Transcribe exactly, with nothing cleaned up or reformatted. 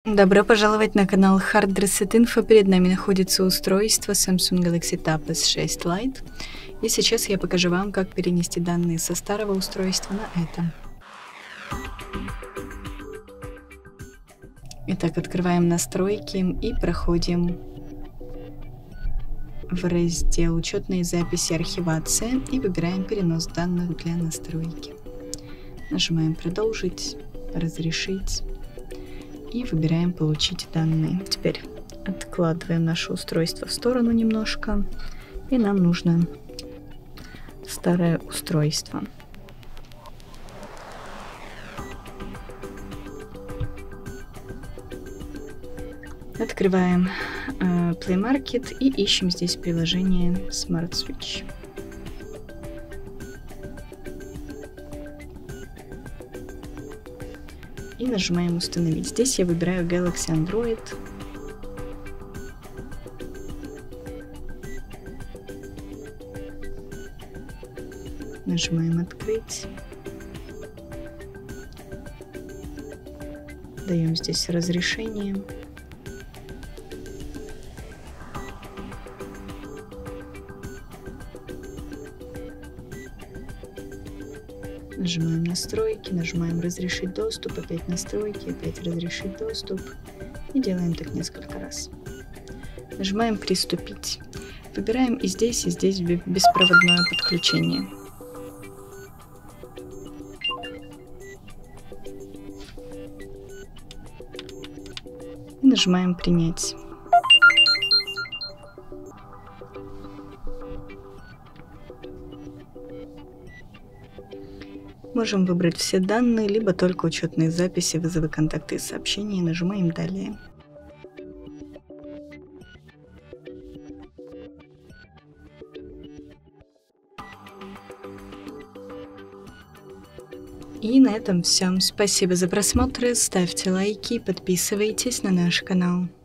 Добро пожаловать на канал Hard Reset Info. Перед нами находится устройство Samsung Galaxy Tab эс шесть Lite. И сейчас я покажу вам, как перенести данные со старого устройства на это. Итак, открываем настройки и проходим в раздел «Учетные записи. Архивация» и выбираем «Перенос данных для настройки». Нажимаем «Продолжить», «Разрешить» и выбираем «Получить данные». Теперь откладываем наше устройство в сторону немножко, и нам нужно старое устройство. Открываем э, Play Market и ищем здесь приложение Smart Switch. И нажимаем «Установить». Здесь я выбираю Galaxy Android. Нажимаем «Открыть». Даем здесь разрешение. Нажимаем «Настройки», нажимаем «Разрешить доступ», опять «Настройки», опять «Разрешить доступ». И делаем так несколько раз. Нажимаем «Приступить». Выбираем и здесь, и здесь беспроводное подключение. И нажимаем «Принять». Можем выбрать все данные, либо только учетные записи, вызовы, контакты и сообщения. Нажимаем «Далее». И на этом все. Спасибо за просмотр, ставьте лайки, подписывайтесь на наш канал.